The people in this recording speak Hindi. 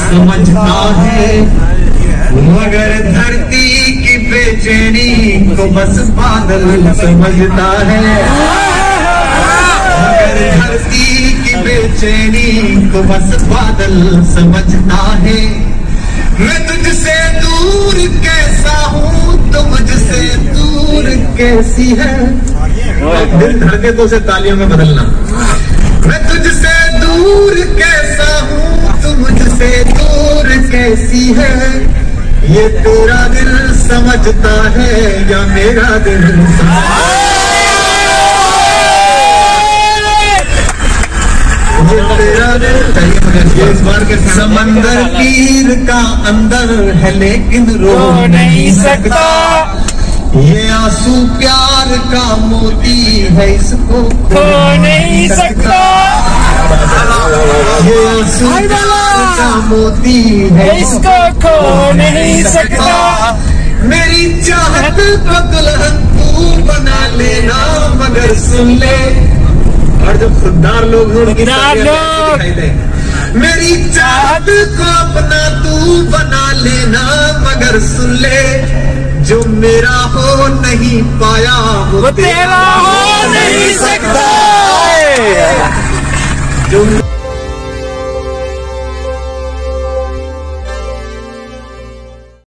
समझता है, मगर धरती की बेचैनी को बस बादल समझता है। मगर धरती की बेचैनी को बस बादल समझता है। मैं तुझसे दूर कैसा हूँ तो मुझसे दूर कैसी है। दिल धड़के तो उसे तालियों में बदलना। मैं तुझसे दूर कैसा हूँ तो मुझसे दूर कैसी है। ये तेरा दिल समझता है या मेरा दिल ये तेरा दिल ये इस बार के समंदर तीर का अंदर है लेकिन रो नहीं सकता। ये आंसू प्यार का मोती है इसको खो नहीं सकता। ये आंसू प्यार का मोती है इसको खो नहीं सकता। मेरी चाहत को दुल्हन तू बना लेना मगर सुन ले। और जब खुददार लोग दिखाई दे, मेरी चाहत को अपना तू बना लेना मगर सुन ले। जो मेरा हो नहीं पाया वो तेरा हो नहीं सकता। जो